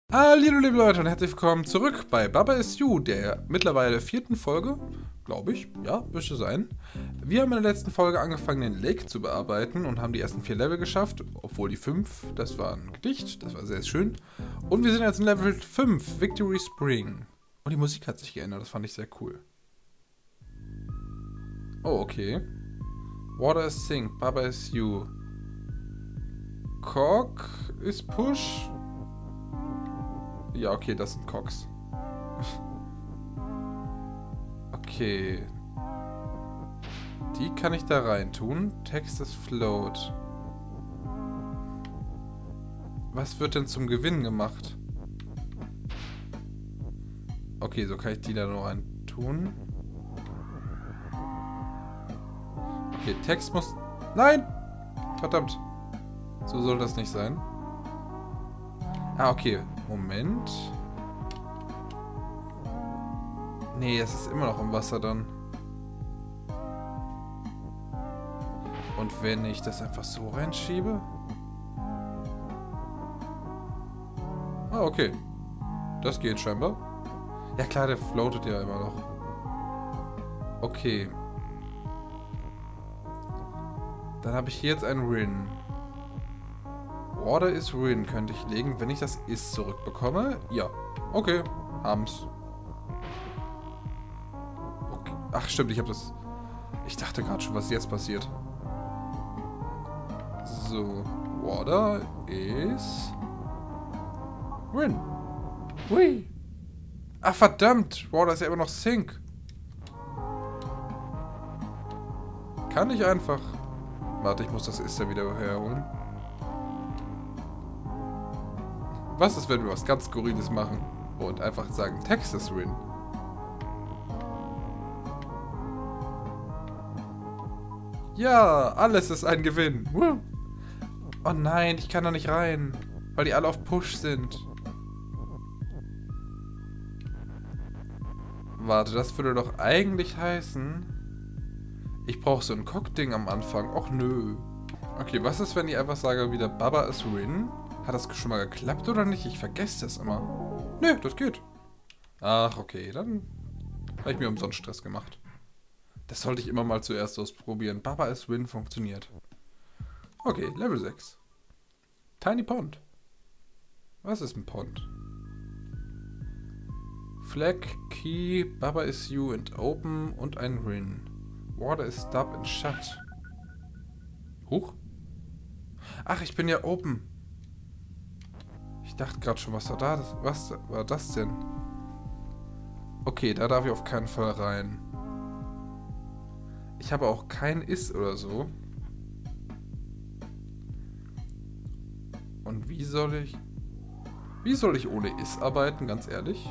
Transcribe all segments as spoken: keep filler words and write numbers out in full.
Hallo liebe Leute und herzlich willkommen zurück bei Baba Is You, der mittlerweile vierten Folge, glaube ich, ja, müsste sein. Wir haben in der letzten Folge angefangen, den Lake zu bearbeiten und haben die ersten vier Level geschafft, obwohl die fünf, das war ein Gedicht, das war sehr schön. Und wir sind jetzt in Level fünf, Victory Spring. Und die Musik hat sich geändert, das fand ich sehr cool. Oh, okay. Water is Sink, Baba Is You. Cork is Push. Ja, okay, das sind Cogs. Okay. Die kann ich da rein tun. Text ist Float. Was wird denn zum Gewinn gemacht? Okay, so kann ich die da noch rein tun. Okay, Text muss... Nein! Verdammt. So soll das nicht sein. Ah, okay. Moment. Nee, es ist immer noch im Wasser dann. Und wenn ich das einfach so reinschiebe? Ah, okay. Das geht scheinbar. Ja klar, der floatet ja immer noch. Okay. Dann habe ich hier jetzt ein Rin. Water is Rin könnte ich legen, wenn ich das Is zurückbekomme. Ja. Okay. Haben's. Okay. Ach stimmt, ich habe das... Ich dachte gerade schon, was jetzt passiert. So. Water is... Rin. Hui. Ach verdammt. Water ist ja immer noch Sink. Kann ich einfach... Warte, ich muss das Is ja wieder herholen. Was ist, wenn wir was ganz Skurriles machen und einfach sagen, Text ist Rin? Ja, alles ist ein Gewinn. Woo. Oh nein, ich kann da nicht rein, weil die alle auf Push sind. Warte, das würde doch eigentlich heißen, ich brauche so ein Cock-Ding am Anfang. Och nö. Okay, was ist, wenn ich einfach sage wieder Baba is Rin? Hat das schon mal geklappt oder nicht? Ich vergesse das immer. Nö, das geht. Ach, okay. Dann habe ich mir umsonst Stress gemacht. Das sollte ich immer mal zuerst ausprobieren. Baba is Rin funktioniert. Okay, Level sechs. Tiny Pond. Was ist ein Pond? Flag, Key, Baba is You and Open und ein Rin. Water is Stop and Shut. Huch. Ach, ich bin ja Open. Ich dachte gerade schon, was war da? Was war das denn? Okay, da darf ich auf keinen Fall rein. Ich habe auch kein Is oder so. Und wie soll ich... Wie soll ich ohne Is arbeiten, ganz ehrlich?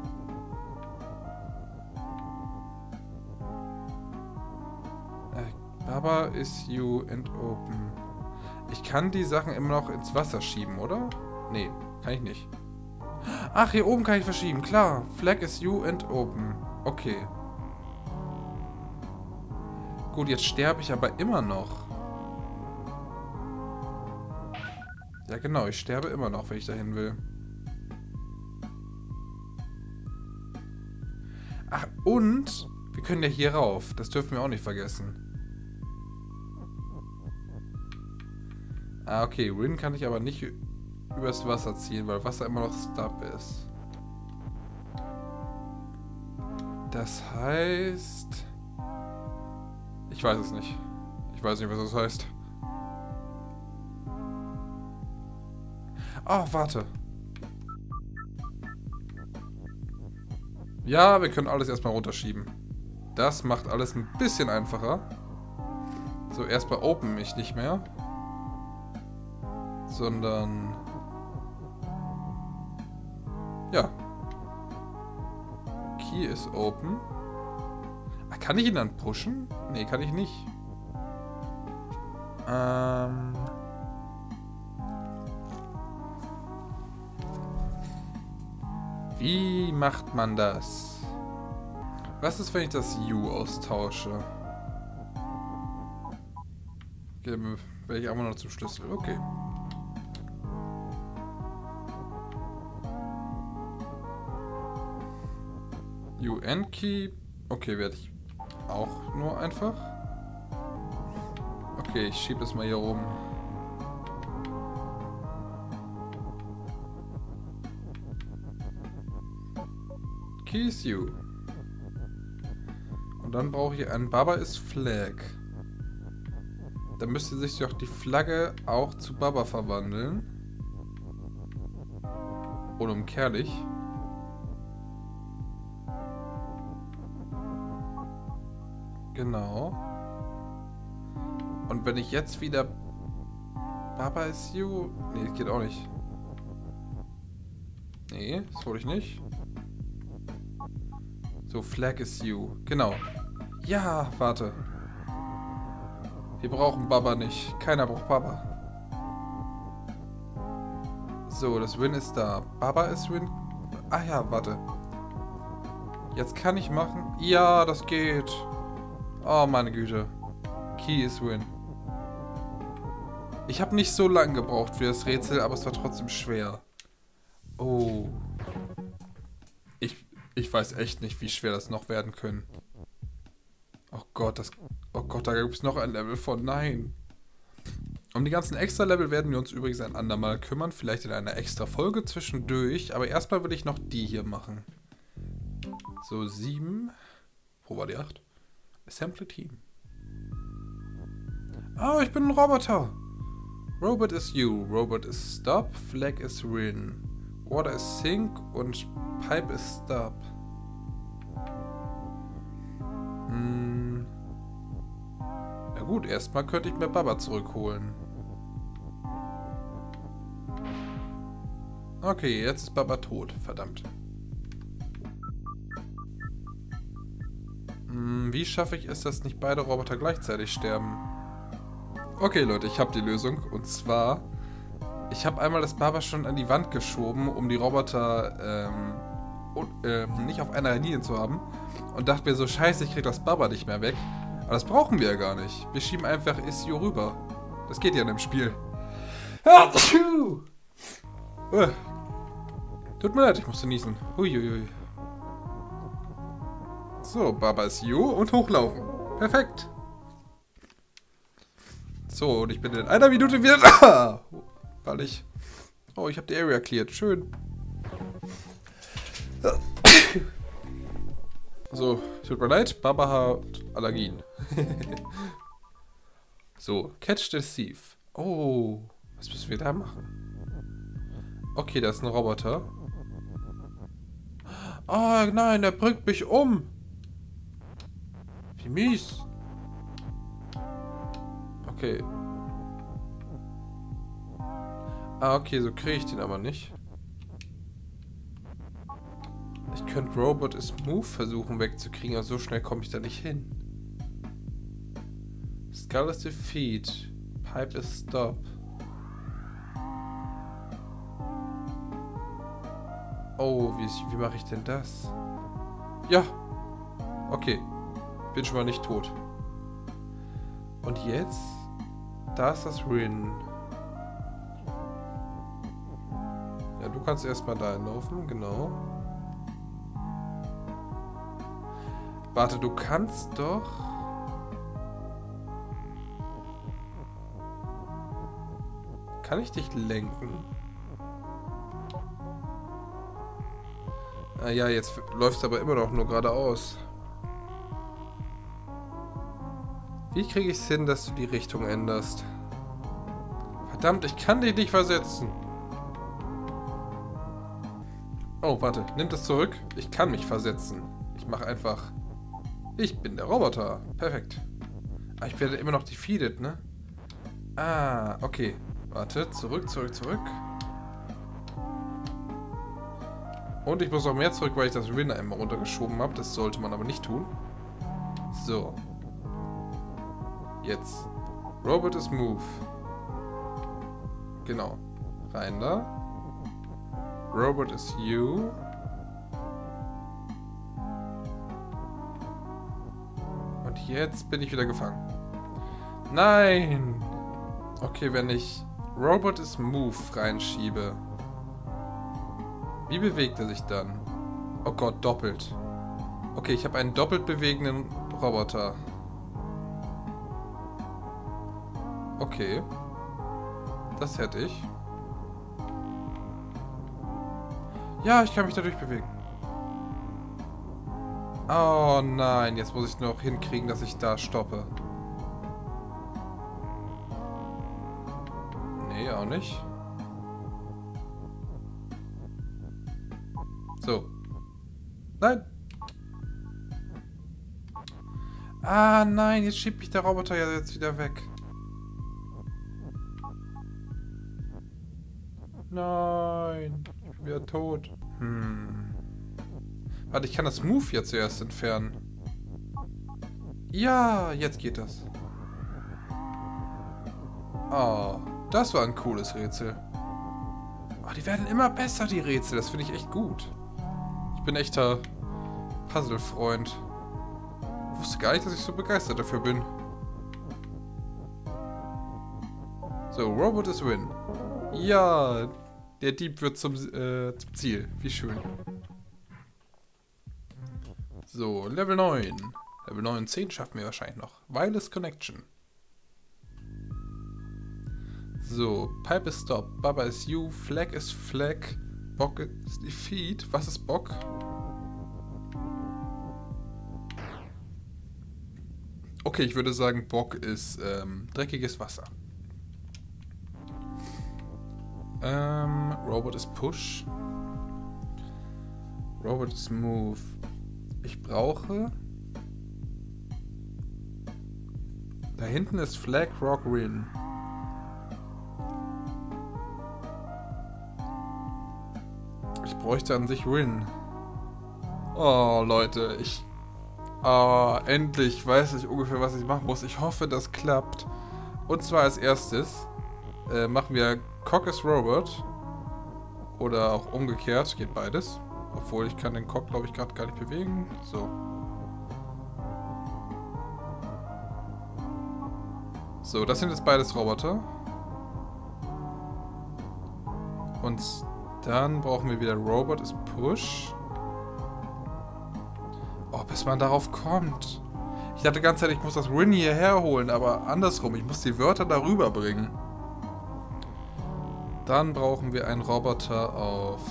Äh, Baba is You and Open. Ich kann die Sachen immer noch ins Wasser schieben, oder? Nee, kann ich nicht. Ach, hier oben kann ich verschieben. Klar. Flag is You and Open. Okay. Gut, jetzt sterbe ich aber immer noch. Ja genau, ich sterbe immer noch, wenn ich dahin will. Ach, und wir können ja hier rauf. Das dürfen wir auch nicht vergessen. Ah, okay. Rin kann ich aber nicht übers Wasser ziehen, weil Wasser immer noch Stop ist. Das heißt... Ich weiß es nicht. Ich weiß nicht, was das heißt. Oh, warte. Ja, wir können alles erstmal runterschieben. Das macht alles ein bisschen einfacher. So, erstmal open ich nicht mehr. Sondern... Ja. Key ist open. Ach, kann ich ihn dann pushen? Nee, kann ich nicht. Ähm... Wie macht man das? Was ist, wenn ich das U austausche? Okay, dann werde ich einfach noch zum Schlüssel. Okay. U N Key. Okay, werde ich auch nur einfach. Okay, ich schiebe es mal hier oben. Key is U. Und dann brauche ich einen Baba is Flag. Dann müsste sich doch die Flagge auch zu Baba verwandeln. Unumkehrlich. Genau. Und wenn ich jetzt wieder Baba is you... Nee, das geht auch nicht. Nee, das wollte ich nicht. So, Flag is you. Genau. Ja, warte. Wir brauchen Baba nicht. Keiner braucht Baba. So, das Win ist da. Baba ist Win. Ah ja, warte. Jetzt kann ich machen. Ja, das geht. Oh, meine Güte. Key is Win. Ich habe nicht so lange gebraucht für das Rätsel, aber es war trotzdem schwer. Oh. Ich, ich weiß echt nicht, wie schwer das noch werden können. Oh Gott, das... Oh Gott, da gibt es noch ein Level von. Nein. Um die ganzen Extra-Level werden wir uns übrigens ein andermal kümmern. Vielleicht in einer extra Folge zwischendurch. Aber erstmal will ich noch die hier machen. So, sieben. Wo war die acht? Assembly Team. Ah, ich bin ein Roboter. Robot is you. Robot is stop. Flag is win. Water is sink. Und Pipe is stop. Hm. Ja gut, erstmal könnte ich mir Baba zurückholen. Okay, jetzt ist Baba tot. Verdammt. Hm, wie schaffe ich es, dass nicht beide Roboter gleichzeitig sterben? Okay, Leute, ich habe die Lösung. Und zwar, ich habe einmal das Baba schon an die Wand geschoben, um die Roboter ähm, und, äh, nicht auf einer Linie zu haben. Und dachte mir so, scheiße, ich krieg das Baba nicht mehr weg. Aber das brauchen wir ja gar nicht. Wir schieben einfach Issue rüber. Das geht ja in dem Spiel. Uh. Tut mir leid, ich musste niesen. Huiuiui. So, Baba ist you und hochlaufen. Perfekt. So, und ich bin in einer Minute wieder da. Weil ich... Oh, ich habe die Area cleared. Schön. So, tut mir leid, Baba hat Allergien. So, Catch the Thief. Oh, was müssen wir da machen? Okay, da ist ein Roboter. Ah, oh, nein, der bringt mich um. Wie mies. Okay. Ah, okay, so kriege ich den aber nicht. Ich könnte Robot is Move versuchen wegzukriegen, aber so schnell komme ich da nicht hin. Skull is Defeat. Pipe is Stop. Oh, wie, wie mache ich denn das? Ja. Okay. Bin schon mal nicht tot. Und jetzt? Da ist das Rin. Ja, du kannst erstmal da laufen, genau. Warte, du kannst doch... Kann ich dich lenken? Ah ja, jetzt läuft es aber immer noch nur geradeaus. Wie kriege ich es hin, dass du die Richtung änderst? Verdammt, ich kann dich nicht versetzen. Oh, warte, nimm das zurück. Ich kann mich versetzen. Ich mache einfach... Ich bin der Roboter. Perfekt. Ah, ich werde immer noch defeated, ne? Ah, okay. Warte, zurück, zurück, zurück. Und ich muss auch mehr zurück, weil ich das Rin einmal runtergeschoben habe. Das sollte man aber nicht tun. So. Jetzt. Robot is Move. Genau. Rein da. Robot is you. Und jetzt bin ich wieder gefangen. Nein! Okay, wenn ich Robot is Move reinschiebe. Wie bewegt er sich dann? Oh Gott, doppelt. Okay, ich habe einen doppelt bewegenden Roboter. Okay. Das hätte ich. Ja, ich kann mich dadurch bewegen. Oh nein, jetzt muss ich noch hinkriegen, dass ich da stoppe. Nee, auch nicht. So. Nein. Ah nein, jetzt schiebt mich der Roboter ja jetzt wieder weg. Nein, ich bin wieder tot. Hm. Warte, ich kann das Move hier zuerst entfernen. Ja, jetzt geht das. Oh, das war ein cooles Rätsel. Oh, die werden immer besser, die Rätsel. Das finde ich echt gut. Ich bin echter Puzzle-Freund. Ich wusste gar nicht, dass ich so begeistert dafür bin. So, Robot is win. Ja, der Dieb wird zum, äh, zum Ziel. Wie schön. So, Level neun. Level neun und zehn schaffen wir wahrscheinlich noch. Wireless Connection. So, Pipe is Stop, Baba is You, Flag is Flag, Bock ist Defeat. Was ist Bock? Okay, ich würde sagen, Bock ist ähm, dreckiges Wasser. Ähm, Robot is Push. Robot is Move. Ich brauche... Da hinten ist Flag, Rock, Rin. Ich bräuchte an sich Rin. Oh, Leute, ich... Oh, endlich weiß ich ungefähr, was ich machen muss. Ich hoffe, das klappt. Und zwar als erstes äh, machen wir Cock is Robot. Oder auch umgekehrt, geht beides. Obwohl, ich kann den Cock, glaube ich, gerade gar nicht bewegen. So. So, das sind jetzt beides Roboter. Und dann brauchen wir wieder Robot is Push. Oh, bis man darauf kommt. Ich dachte die ganze Zeit, ich muss das Rin hierher holen, aber andersrum. Ich muss die Wörter darüber bringen. Dann brauchen wir einen Roboter auf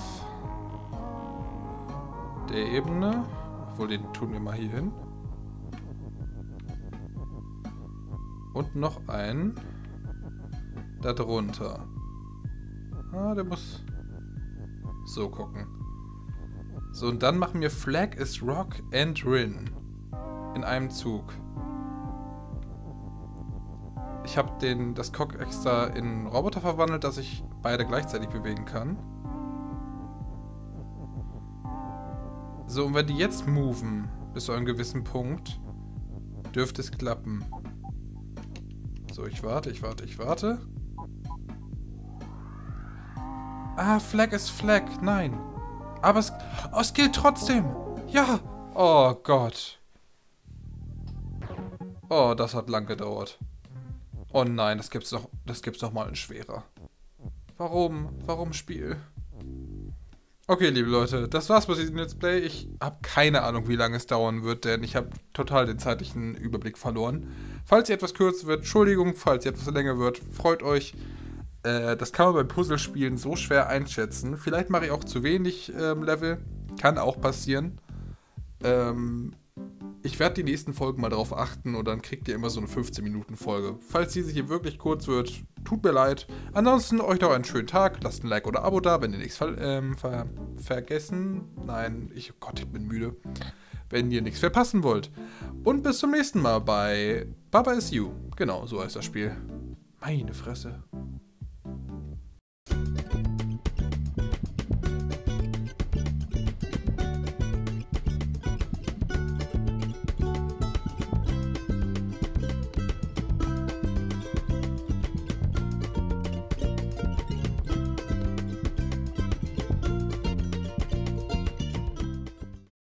der Ebene. Obwohl, den tun wir mal hier hin. Und noch einen da drunter. Ah, der muss so gucken. So, und dann machen wir Flag is Rock and Rin. In einem Zug. Ich habe den das Cock extra in einen Roboter verwandelt, dass ich beide gleichzeitig bewegen kann. So, und wenn die jetzt moven, bis zu einem gewissen Punkt, dürfte es klappen. So, ich warte, ich warte, ich warte. Ah, Flag ist Flag. Nein. Aber es, oh, es gilt trotzdem. Ja. Oh Gott. Oh, das hat lang gedauert. Oh nein, das gibt's doch, das gibt's doch mal in schwerer. Warum? Warum Spiel? Okay, liebe Leute, das war's mit diesem Let's Play. Ich habe keine Ahnung, wie lange es dauern wird, denn ich habe total den zeitlichen Überblick verloren. Falls ihr etwas kürzer wird, Entschuldigung, falls ihr etwas länger wird, freut euch. Äh, das kann man beim Puzzlespielen so schwer einschätzen. Vielleicht mache ich auch zu wenig ähm, Level. Kann auch passieren. Ähm, ich werde die nächsten Folgen mal darauf achten und dann kriegt ihr immer so eine fünfzehn Minuten Folge. Falls diese hier wirklich kurz wird, tut mir leid. Ansonsten euch noch einen schönen Tag. Lasst ein Like oder Abo da, wenn ihr nichts ver ähm, ver vergessen. Nein, ich, oh Gott, ich bin müde. Wenn ihr nichts verpassen wollt. Und bis zum nächsten Mal bei Baba is You. Genau, so heißt das Spiel. Meine Fresse.